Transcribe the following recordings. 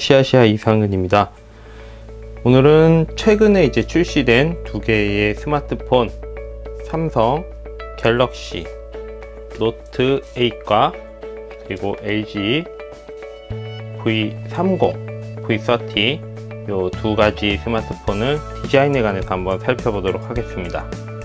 아시아시아 이상근입니다. 오늘은 최근에 이제 출시된 두 개의 스마트폰, 삼성 갤럭시 노트 8과 그리고 LG V30, V30 요 두 가지 스마트폰을 디자인에 관해서 한번 살펴보도록 하겠습니다.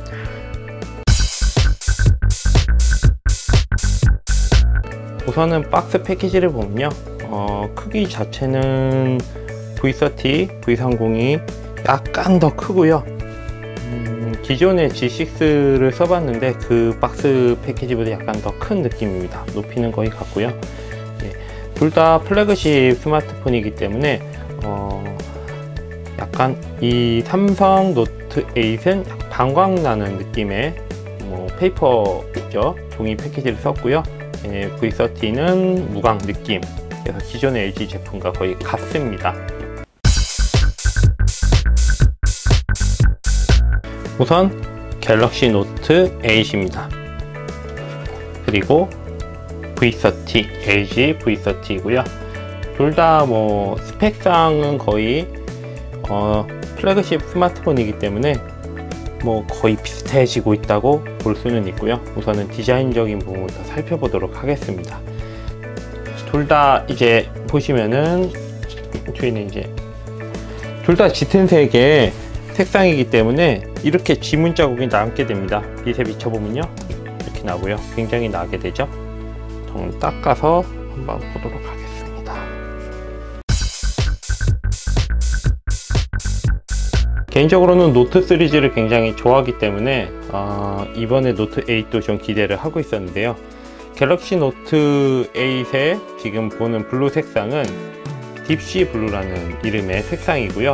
우선은 박스 패키지를 보면요, 크기 자체는 V30, V30이 약간 더 크고요. 기존의 G6를 써봤는데 그 박스 패키지보다 약간 더 큰 느낌입니다. 높이는 거의 같고요. 네, 둘 다 플래그십 스마트폰이기 때문에 약간 이 삼성 노트 8은 방광나는 느낌의 페이퍼죠, 종이 패키지를 썼고요. V30는 무광 느낌, 그래서 기존의 LG 제품과 거의 같습니다. 우선 갤럭시 노트 8입니다. 그리고 V30, LG V30이고요. 둘 다 스펙상은 거의 플래그십 스마트폰이기 때문에 거의 비슷해지고 있다고 볼 수는 있고요. 우선은 디자인적인 부분부터 살펴보도록 하겠습니다. 둘 다 이제 보시면은 저희는 이제 둘 다 짙은 색의 색상이기 때문에 이렇게 지문 자국이 남게 됩니다. 빛에 비춰보면요, 이렇게 나고요. 굉장히 나게 되죠. 좀 닦아서 한번 보도록 하겠습니다. 개인적으로는 노트 시리즈를 굉장히 좋아하기 때문에 이번에 노트 8도 좀 기대를 하고 있었는데요. 갤럭시 노트 8의 지금 보는 블루 색상은 딥시 블루라는 이름의 색상이고요.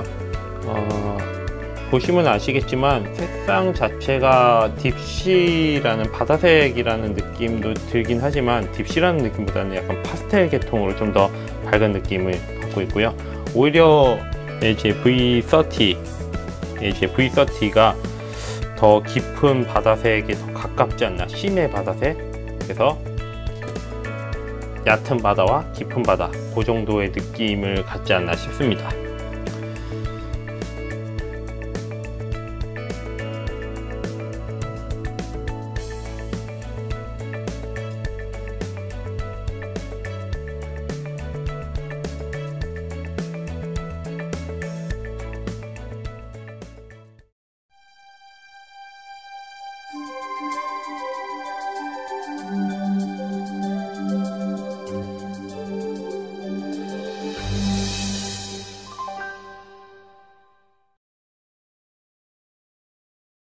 보시면 아시겠지만 색상 자체가 딥시라는 바다색이라는 느낌도 들긴 하지만 딥시라는 느낌보다는 약간 파스텔 계통으로 좀 더 밝은 느낌을 갖고 있고요. 오히려 LG V30가 더 깊은 바다색에 더 가깝지 않나, 심해 바다색, 그래서 얕은 바다와 깊은 바다, 그 정도의 느낌을 갖지 않나 싶습니다.